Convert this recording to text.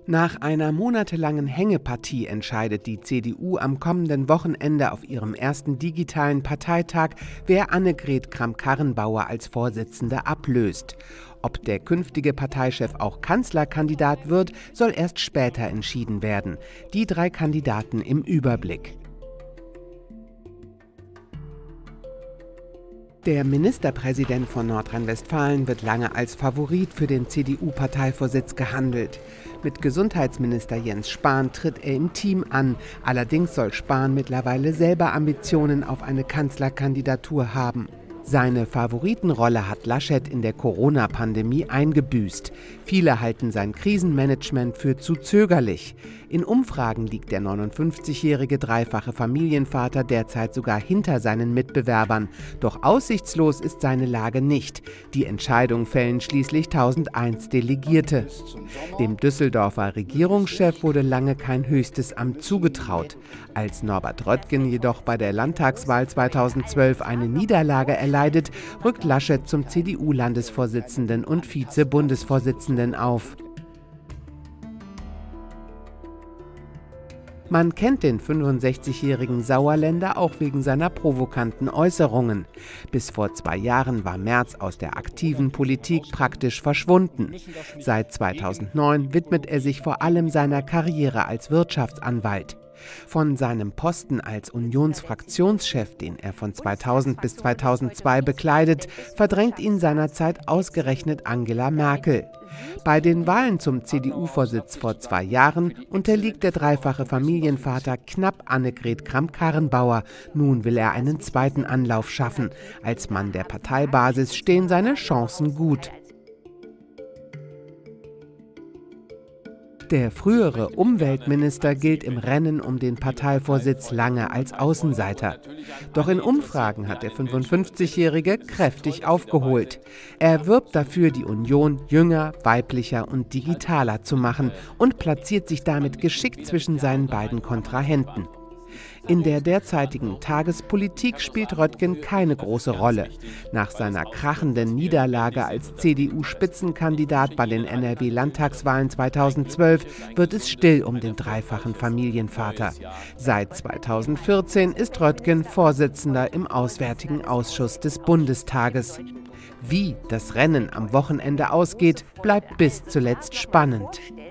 Nach einer monatelangen Hängepartie entscheidet die CDU am kommenden Wochenende auf ihrem ersten digitalen Parteitag, wer Annegret Kramp-Karrenbauer als Vorsitzende ablöst. Ob der künftige Parteichef auch Kanzlerkandidat wird, soll erst später entschieden werden. Die 3 Kandidaten im Überblick. Der Ministerpräsident von Nordrhein-Westfalen wird lange als Favorit für den CDU-Parteivorsitz gehandelt. Mit Gesundheitsminister Jens Spahn tritt er im Team an. Allerdings soll Spahn mittlerweile selber Ambitionen auf eine Kanzlerkandidatur haben. Seine Favoritenrolle hat Laschet in der Corona-Pandemie eingebüßt. Viele halten sein Krisenmanagement für zu zögerlich. In Umfragen liegt der 59-jährige dreifache Familienvater derzeit sogar hinter seinen Mitbewerbern. Doch aussichtslos ist seine Lage nicht. Die Entscheidung fällen schließlich 1001 Delegierte. Dem Düsseldorfer Regierungschef wurde lange kein höchstes Amt zugetraut. Als Norbert Röttgen jedoch bei der Landtagswahl 2012 eine Niederlage erleidet, rückt Laschet zum CDU-Landesvorsitzenden und Vize-Bundesvorsitzenden auf. Man kennt den 65-jährigen Sauerländer auch wegen seiner provokanten Äußerungen. Bis vor 2 Jahren war Merz aus der aktiven Politik praktisch verschwunden. Seit 2009 widmet er sich vor allem seiner Karriere als Wirtschaftsanwalt. Von seinem Posten als Unionsfraktionschef, den er von 2000 bis 2002 bekleidet, verdrängt ihn seinerzeit ausgerechnet Angela Merkel. Bei den Wahlen zum CDU-Vorsitz vor 2 Jahren unterliegt der dreifache Familienvater knapp Annegret Kramp-Karrenbauer. Nun will er einen zweiten Anlauf schaffen. Als Mann der Parteibasis stehen seine Chancen gut. Der frühere Umweltminister gilt im Rennen um den Parteivorsitz lange als Außenseiter. Doch in Umfragen hat der 55-Jährige kräftig aufgeholt. Er wirbt dafür, die Union jünger, weiblicher und digitaler zu machen und platziert sich damit geschickt zwischen seinen beiden Kontrahenten. In der derzeitigen Tagespolitik spielt Röttgen keine große Rolle. Nach seiner krachenden Niederlage als CDU-Spitzenkandidat bei den NRW-Landtagswahlen 2012 wird es still um den dreifachen Familienvater. Seit 2014 ist Röttgen Vorsitzender im Auswärtigen Ausschuss des Bundestages. Wie das Rennen am Wochenende ausgeht, bleibt bis zuletzt spannend.